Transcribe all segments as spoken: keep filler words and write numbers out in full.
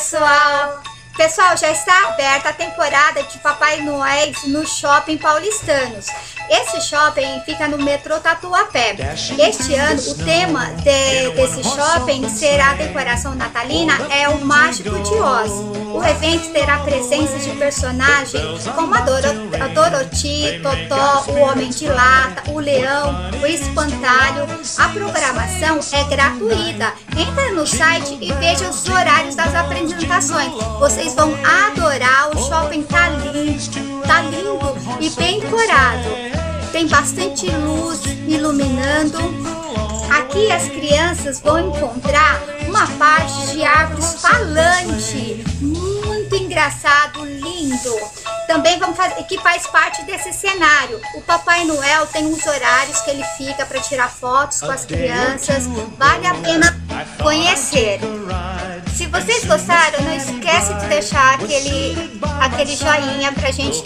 pessoal! Pessoal, já está aberta a temporada de Papai Noel no Shopping Paulistanos. Esse shopping fica no metrô Tatuapé. Este ano, o tema de, desse shopping será a decoração natalina, é o Mágico de Oz. O evento terá presença de personagens como a, Doro, a Dorothy, Totó, o Homem de Lata, o Leão, o Espantalho. A programação é gratuita. Entra no site e veja os horários das apresentações. Vocês vão adorar, o shopping tá lindo, tá lindo e bem decorado. Tem bastante luz iluminando. Aqui as crianças vão encontrar uma parte de árvores falante, muito engraçado, lindo. Também vamos fazer, que faz parte desse cenário. O Papai Noel tem uns horários que ele fica para tirar fotos com as crianças. Vale a pena conhecer. Se vocês gostaram, não esquece de deixar aquele, aquele joinha pra gente.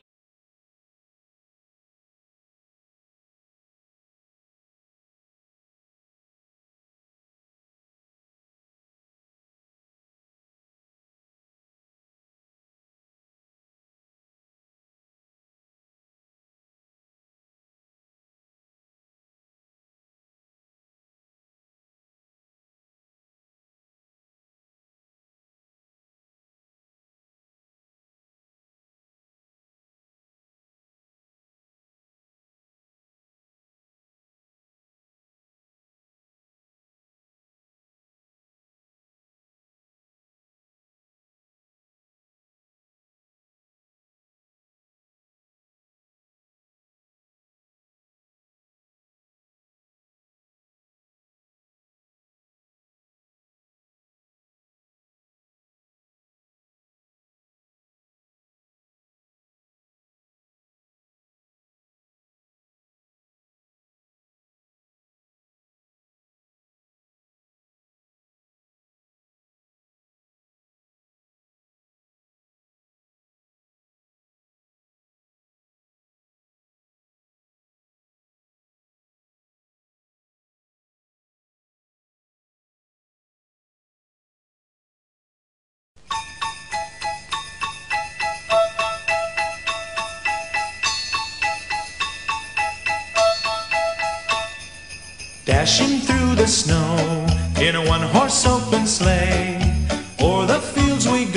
Dashing through the snow in a one-horse open sleigh, o'er the fields we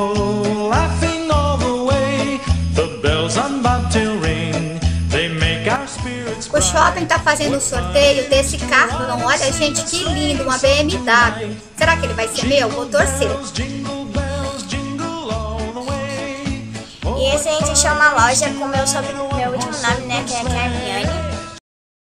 go, laughing all the way. The bells on bobtail ring, they make our spirits bright. O shopping tá fazendo o sorteio desse carro. Não, olha, gente, que lindo, uma B M W. Será que ele vai ser meu? Vou torcer. E esse a gente achou uma loja com meu, sobre, meu último nome, né, que é Carminha.